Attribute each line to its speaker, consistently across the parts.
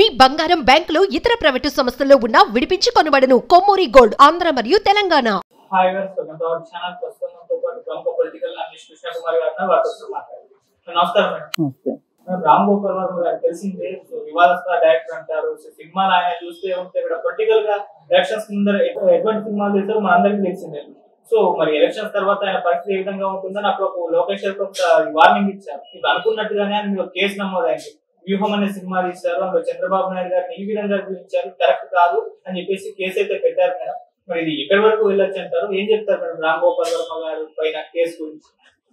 Speaker 1: మీ బంగారం బ్యాంకులో ఇతర ప్రైవేటు సంస్థల్లో ఉన్న విడిపించి కొనబడను. కొమ్మూరి గోల్డ్ ఆంధ్ర మరియు Telangana.
Speaker 2: Hi guys, welcome to our channel. ప్రస్తుతంతో పాటు ప్రముఖ పొలిటికల్ అనలిస్ట్ కృష్ణ కుమార్ గారు వారితో మాట్లాడారు. నమస్కారం మేడం.
Speaker 3: నమస్తే.
Speaker 2: రామ్ గోపాల్ వర్మ గారు తెలిసిందే వివాదాస్పద డైరెక్టర్ అంటారు. సినిమాలు ఆయన చూస్తే ఉంటే ఇక్కడ పొలిటికల్ గా ఎలక్షన్స్ ముందర ఎటువంటి సినిమాలు చేశారు మనందరికీ తెలిసిందే. సో మరి ఎలక్షన్స్ తర్వాత ఆయన పరిస్థితి ఏ విధంగా ఉంటుందని అప్పుడు లోకేష్ గారు కొంత వార్నింగ్ ఇచ్చారు. ఇప్పుడు అనుకున్నట్టుగానే ఆయన మీరు కేసు నమోదైంది. వ్యూహం అనే సినిమా తీశారు, అందులో చంద్రబాబు నాయుడు గారిని ఈ విధంగా చూపించారు, కరెక్ట్ కాదు అని చెప్పేసి కేసు అయితే పెట్టారు మేడం. మరి ఇది ఎక్కడి వరకు వెళ్ళొచ్చు అంటారు? ఏం చెప్తారు మేడం రామ్ గోపాల్ వర్మ గారు పైన కేసు గురించి?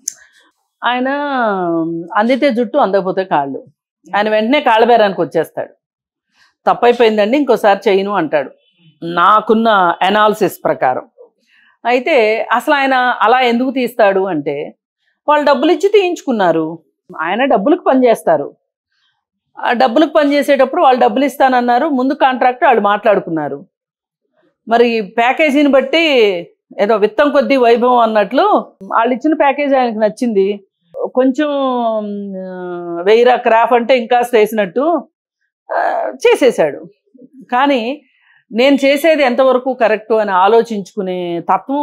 Speaker 3: ఆయన అందితే జుట్టు అందకపోతే కాళ్ళు. ఆయన వెంటనే కాళ్ళ బేరానికి వచ్చేస్తాడు. తప్పైపోయిందండి ఇంకోసారి చేయను అంటాడు నాకున్న అనాలిసిస్ ప్రకారం. అయితే అసలు ఆయన అలా ఎందుకు తీస్తాడు అంటే వాళ్ళు డబ్బులు ఇచ్చి తీయించుకున్నారు. ఆయన డబ్బులకు పనిచేస్తారు. ఆ డబ్బులకు పనిచేసేటప్పుడు వాళ్ళు డబ్బులు ఇస్తానన్నారు. ముందు కాంట్రాక్ట్ వాళ్ళు మాట్లాడుకున్నారు. మరి ప్యాకేజీని బట్టి ఏదో విత్తం కొద్దీ వైభవం అన్నట్లు వాళ్ళు ఇచ్చిన ప్యాకేజీ ఆయనకు నచ్చింది. కొంచెం 1000 క్రాఫ్ అంటే ఇంకా చేసినట్టు చేసేసాడు. కానీ నేను చేసేది ఎంతవరకు కరెక్టు అని ఆలోచించుకునే తత్వం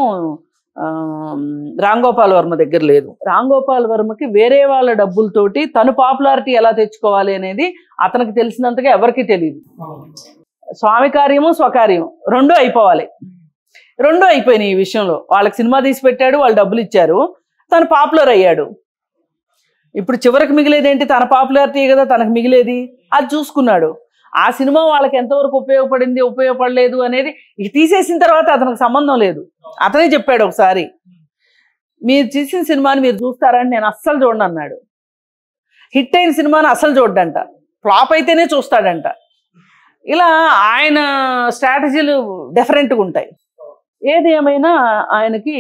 Speaker 3: రామ్ గోపాల్ వర్మ దగ్గర లేదు. రామ్ గోపాల్ వర్మకి వేరే వాళ్ళ డబ్బులతోటి తను పాపులారిటీ ఎలా తెచ్చుకోవాలి అనేది అతనికి తెలిసినంతగా ఎవరికీ తెలియదు. స్వామి కార్యము స్వకార్యము రెండూ అయిపోవాలి. రెండూ అయిపోయినాయి ఈ విషయంలో. వాళ్ళకి సినిమా తీసి పెట్టాడు, వాళ్ళు డబ్బులు ఇచ్చారు, తను పాపులర్ అయ్యాడు. ఇప్పుడు చివరికి మిగిలేది ఏంటి? తన పాపులారిటీ కదా తనకు మిగిలేది. అది చూసుకున్నాడు. ఆ సినిమా వాళ్ళకి ఎంతవరకు ఉపయోగపడింది ఉపయోగపడలేదు అనేది ఇక తీసేసిన తర్వాత అతనికి సంబంధం లేదు. అతనే చెప్పాడు ఒకసారి, మీరు చేసిన సినిమాని మీరు చూస్తారని నేను అస్సలు చూడను అన్నాడు. హిట్ అయిన సినిమాని అస్సలు చూడ్డంట, ఫ్లాప్ అయితేనే చూస్తాడంట. ఇలా ఆయన స్ట్రాటజీలు డిఫరెంట్గా ఉంటాయి. ఏది ఏమైనా ఆయనకి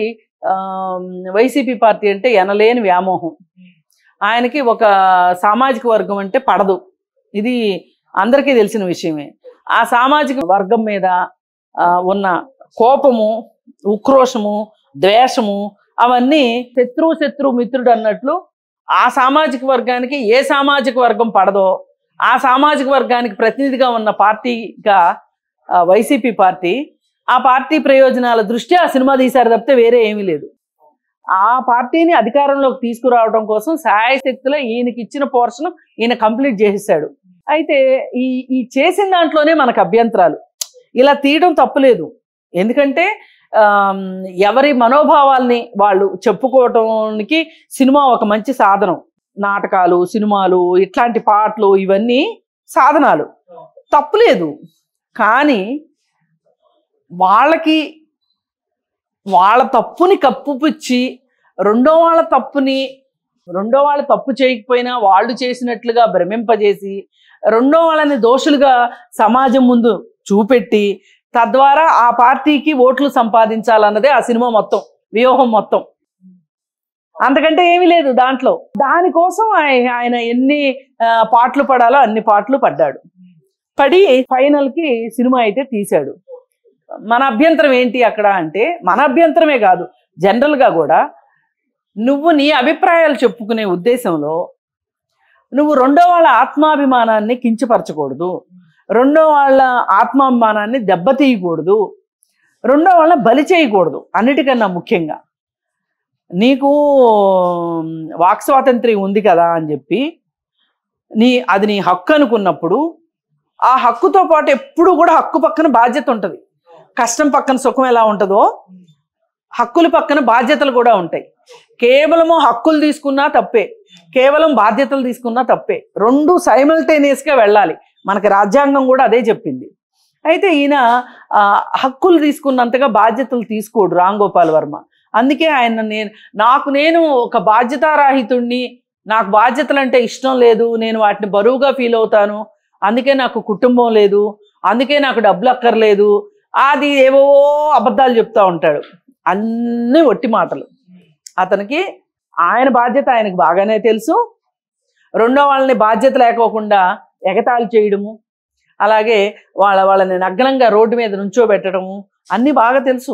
Speaker 3: వైసీపీ పార్టీ అంటే ఎనలేని వ్యామోహం. ఆయనకి ఒక సామాజిక వర్గం అంటే పడదు. ఇది అందరికీ తెలిసిన విషయమే. ఆ సామాజిక వర్గం మీద ఉన్న కోపము, ఉక్రోషము, ద్వేషము అవన్నీ శత్రువు మిత్రుడు అన్నట్లు ఆ సామాజిక వర్గానికి ఏ సామాజిక వర్గం పడదో ఆ సామాజిక వర్గానికి ప్రతినిధిగా ఉన్న పార్టీగా వైసీపీ పార్టీ. ఆ పార్టీ ప్రయోజనాల దృష్ట్యా ఆ సినిమా తీశారు తప్పితే వేరే ఏమీ లేదు. ఆ పార్టీని అధికారంలోకి తీసుకురావడం కోసం శాయశక్తిలో ఈయనకి ఇచ్చిన పోర్షన్ ఈయన కంప్లీట్ చేసేసాడు. అయితే ఈ చేసిన దాంట్లోనే మనకు అభ్యంతరాలు. ఇలా తీయడం తప్పులేదు, ఎందుకంటే ఎవరి మనోభావాల్ని వాళ్ళు చెప్పుకోవటానికి సినిమా ఒక మంచి సాధనం. నాటకాలు, సినిమాలు, ఇట్లాంటి పాటలు ఇవన్నీ సాధనాలు, తప్పులేదు. కానీ వాళ్ళకి వాళ్ళ తప్పుని కప్పుపుచ్చి రెండో వాళ్ళ తప్పు చేయకపోయినా వాళ్ళు చేసినట్లుగా భ్రమింపజేసి రెండో వాళ్ళని దోషులుగా సమాజం ముందు చూపెట్టి తద్వారా ఆ పార్టీకి ఓట్లు సంపాదించాలన్నదే ఆ సినిమా మొత్తం, వ్యూహం మొత్తం. అంతకంటే ఏమీ లేదు దాంట్లో. దానికోసం ఆయన ఎన్ని పాటలు పడాలో అన్ని పాటలు పడ్డాడు. పడి ఫైనల్కి సినిమా అయితే తీశాడు. మన అభ్యంతరం ఏంటి అక్కడ అంటే, మన అభ్యంతరమే కాదు, జనరల్గా కూడా నువ్వు నీ అభిప్రాయాలు చెప్పుకునే ఉద్దేశంలో నువ్వు రెండో వాళ్ళ ఆత్మాభిమానాన్ని కించపరచకూడదు, రెండో వాళ్ళ ఆత్మాభిమానాన్ని దెబ్బతీయకూడదు, రెండో వాళ్ళని బలి చేయకూడదు. అన్నిటికన్నా ముఖ్యంగా నీకు వాక్ స్వాతంత్ర్యం ఉంది కదా అని చెప్పి అది నీ హక్కు అనుకున్నప్పుడు ఆ హక్కుతో పాటు ఎప్పుడు కూడా హక్కు పక్కన బాధ్యత ఉంటుంది. కష్టం పక్కన సుఖం ఎలా ఉంటుందో హక్కుల పక్కన బాధ్యతలు కూడా ఉంటాయి. కేవలము హక్కులు తీసుకున్నా తప్పే, కేవలం బాధ్యతలు తీసుకున్నా తప్పే. రెండు సైమల్టేనియస్గా వెళ్ళాలి. మనకి రాజ్యాంగం కూడా అదే చెప్పింది. అయితే ఈయన హక్కులు తీసుకున్నంతగా బాధ్యతలు తీసుకోడు రామ్ గోపాల్ వర్మ. అందుకే ఆయన నేను ఒక బాధ్యతారాహితుడిని, నాకు బాధ్యతలు అంటే ఇష్టం లేదు, నేను వాటిని బరువుగా ఫీల్ అవుతాను, అందుకే నాకు కుటుంబం లేదు, అందుకే నాకు డబ్బులు అక్కర్లేదు, అది ఏవో అబద్ధాలు చెప్తా ఉంటాడు. అన్నీ ఒట్టి మాటలు. అతనికి ఆయన బాధ్యత ఆయనకు బాగానే తెలుసు. రెండో వాళ్ళని బాధ్యత లేకోకుండా ఎగతాళి చేయడము, అలాగే వాళ్ళని నగ్నంగా రోడ్డు మీద నుంచోబెట్టడము అన్నీ బాగా తెలుసు.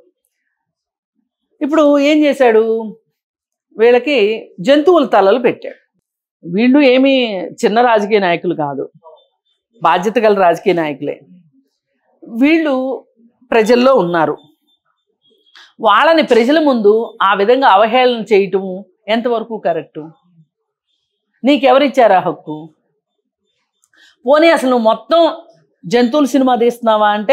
Speaker 3: ఇప్పుడు ఏం చేశాడు, వీళ్ళకి జంతువుల తలలు పెట్టాడు. వీళ్ళు ఏమీ చిన్న రాజకీయ నాయకులు కాదు. బాధ్యత గల రాజకీయ నాయకులే. వీళ్ళు ప్రజల్లో ఉన్నారు. వాళ్ళని ప్రజల ముందు ఆ విధంగా అవహేళన చేయటం ఎంతవరకు కరెక్టు? నీకెవరిచ్చారా హక్కు? పోనీ అసలు నువ్వు మొత్తం జంతువుల సినిమా తీస్తున్నావా అంటే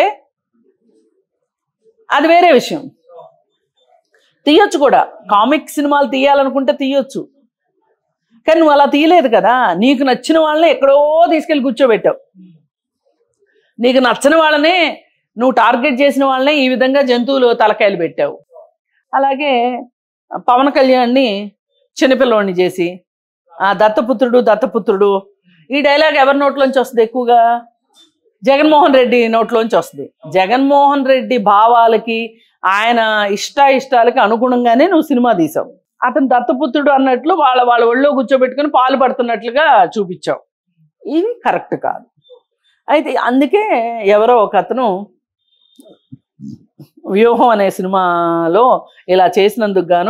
Speaker 3: అది వేరే విషయం. తీయొచ్చు కూడా, కామిక్ సినిమాలు తీయాలనుకుంటే తీయొచ్చు. కానీ నువ్వు అలా తీయలేదు కదా. నీకు నచ్చిన వాళ్ళని ఎక్కడో తీసుకెళ్ళి కూర్చోబెట్టావు. నీకు నచ్చని వాళ్ళనే, నువ్వు టార్గెట్ చేసిన వాళ్ళనే ఈ విధంగా జంతువులు తలకాయలు పెట్టావు. అలాగే పవన్ కళ్యాణ్ని చిన్నపిల్లోడిని చేసి దత్తపుత్రుడు ఈ డైలాగ్ ఎవరి నోట్లోంచి వస్తుంది? ఎక్కువగా జగన్మోహన్ రెడ్డి నోట్లోంచి వస్తుంది. జగన్మోహన్ రెడ్డి భావాలకి ఆయన ఇష్టాలకి అనుగుణంగానే నువ్వు సినిమా తీసావు. అతను దత్తపుత్రుడు అన్నట్లు వాళ్ళ ఒళ్ళో కూర్చోబెట్టుకుని పాలు పడుతున్నట్లుగా చూపించావు. ఇది కరెక్ట్ కాదు. అయితే అందుకే ఎవరో ఒక అతను వ్యూహం అనే సినిమాలో ఇలా చేసినందుకు గాను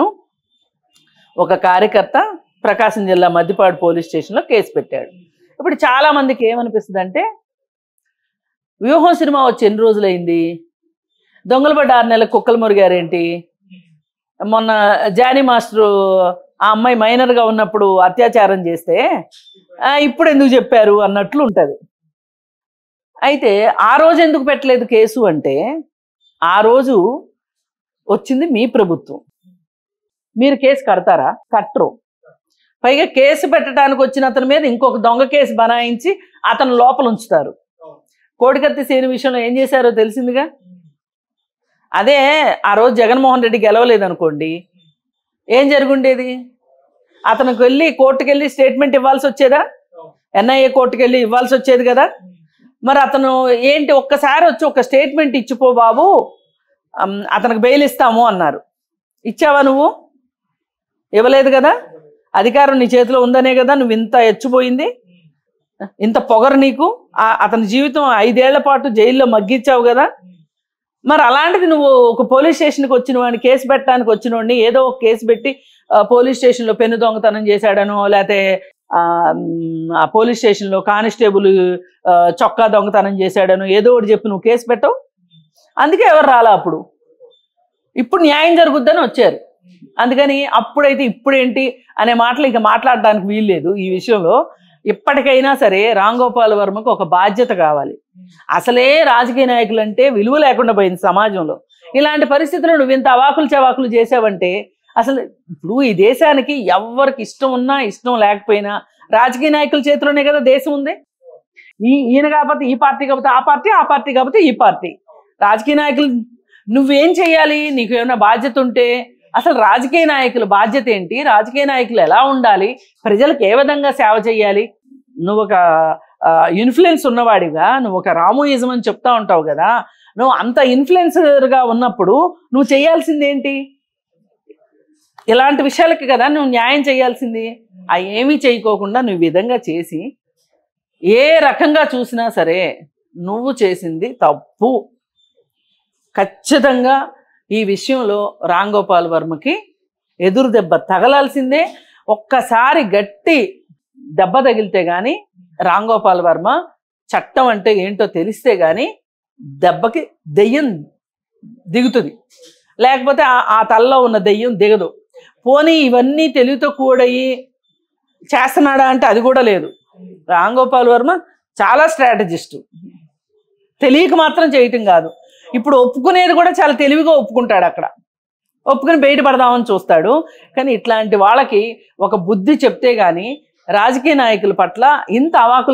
Speaker 3: ఒక కార్యకర్త ప్రకాశం జిల్లా మద్దిపాడు పోలీస్ స్టేషన్లో కేసు పెట్టాడు. ఇప్పుడు చాలా మందికి ఏమనిపిస్తుంది అంటే, వ్యూహం సినిమా వచ్చి ఎన్ని రోజులైంది, దొంగలు పడ్డ 6 నెలలకు కుక్కలు మురిగారేంటి, మొన్న జానీ మాస్టరు ఆ అమ్మాయి మైనర్గా ఉన్నప్పుడు అత్యాచారం చేస్తే ఇప్పుడు ఎందుకు చెప్పారు అన్నట్లు ఉంటుంది. అయితే ఆ రోజు ఎందుకు పెట్టలేదు కేసు అంటే, ఆ రోజు వచ్చింది మీ ప్రభుత్వం. మీరు కేసు కడతారా? కట్టరు. పైగా కేసు పెట్టడానికి వచ్చిన అతని మీద ఇంకొక దొంగ కేసు బనాయించి అతను లోపల ఉంచుతారు. కోడికత్తి సేను విషయంలో ఏం చేశారో తెలిసిందిగా. అదే ఆ రోజు జగన్మోహన్ రెడ్డి గెలవలేదనుకోండి, ఏం జరుగుండేది? అతనికి వెళ్ళి కోర్టుకు వెళ్ళి స్టేట్మెంట్ ఇవ్వాల్సి వచ్చేదా? ఎన్ఐఏ కోర్టుకు వెళ్ళి ఇవ్వాల్సి వచ్చేది కదా. మరి అతను ఏంటి, ఒక్కసారి వచ్చి ఒక స్టేట్మెంట్ ఇచ్చిపో బాబు, అతనికి బెయిల్ ఇస్తాము అన్నారు. ఇచ్చావా నువ్వు? ఇవ్వలేదు కదా. అధికారం నీ చేతిలో ఉందనే కదా నువ్వు ఇంత ఎచ్చిపోయింది, ఇంత పొగరు నీకు. అతని జీవితం 5 ఏళ్ల పాటు జైల్లో మగ్గించావు కదా. మరి అలాంటిది నువ్వు ఒక పోలీస్ స్టేషన్కి వచ్చిన వాడిని, కేసు పెట్టడానికి వచ్చిన వాడిని ఏదో ఒక కేసు పెట్టి పోలీస్ స్టేషన్లో పెన్ను దొంగతనం చేశాడనో, లేకపోతే ఆ పోలీస్ స్టేషన్లో కానిస్టేబుల్ చొక్కా దొంగతనం చేశాడనో ఏదో ఒకటి చెప్పి నువ్వు కేసు పెట్టవు. అందుకే ఎవరు రాలా అప్పుడు. ఇప్పుడు న్యాయం జరుగుద్దని వచ్చారు. అందుకని అప్పుడైతే ఇప్పుడేంటి అనే మాటలు ఇక మాట్లాడడానికి వీల్లేదు ఈ విషయంలో. ఇప్పటికైనా సరే రామ్ గోపాల్ వర్మకు ఒక బాధ్యత కావాలి. అసలే రాజకీయ నాయకులు అంటే విలువ లేకుండా పోయింది సమాజంలో. ఇలాంటి పరిస్థితుల్లో నువ్వు ఇంత అవాకులు చవాకులు చేసావంటే అసలు ఇప్పుడు ఈ దేశానికి ఎవరికి ఇష్టం ఉన్నా ఇష్టం లేకపోయినా రాజకీయ నాయకుల చేతిలోనే కదా దేశం ఉంది. ఈయన కాకపోతే ఈ పార్టీ, కాకపోతే ఆ పార్టీ, ఆ పార్టీ కాకపోతే ఈ పార్టీ. రాజకీయ నాయకులు నువ్వేం చేయాలి? నీకు ఏమైనా బాధ్యత ఉంటే అసలు రాజకీయ నాయకుల బాధ్యత ఏంటి, రాజకీయ నాయకులు ఎలా ఉండాలి, ప్రజలకు ఏ విధంగా సేవ చేయాలి. నువ్వు ఒక ఇన్ఫ్లుయెన్స్ ఉన్నవాడిగా, నువ్వు ఒక రామోయిజం అని చెప్తా ఉంటావు కదా, నువ్వు అంత ఇన్ఫ్లుయెన్సర్గా ఉన్నప్పుడు నువ్వు చేయాల్సింది ఏంటి? ఇలాంటి విషయాలకి కదా నువ్వు న్యాయం చేయాల్సింది. ఏమీ చేయకోకుండా నువ్వు విధంగా చేసి ఏ రకంగా చూసినా సరే నువ్వు చేసింది తప్పు. ఖచ్చితంగా ఈ విషయంలో రామ్ గోపాల్ వర్మకి ఎదురు దెబ్బ తగలాల్సిందే. ఒక్కసారి గట్టి దెబ్బ తగిలితే గాని రామ్ గోపాల్ వర్మ చట్టం అంటే ఏంటో తెలిస్తే గాని దెబ్బకి దెయ్యం దిగుతుంది, లేకపోతే ఆ తలలో ఉన్న దెయ్యం దిగదు. పోనీ ఇవన్నీ తెలివితో కూడయి చేస్తున్నాడా అంటే అది కూడా లేదు. రామ్ గోపాల్ వర్మ చాలా స్ట్రాటజిస్టు. తెలియక మాత్రం చేయటం కాదు, ఇప్పుడు ఒప్పుకునేది కూడా చాలా తెలివిగా ఒప్పుకుంటాడు. అక్కడ ఒప్పుకుని బయటపడదామని చూస్తాడు. కానీ ఇట్లాంటి వాళ్ళకి ఒక బుద్ధి చెప్తే గాని రాజకీయ నాయకుల పట్ల ఇంత అవాకులు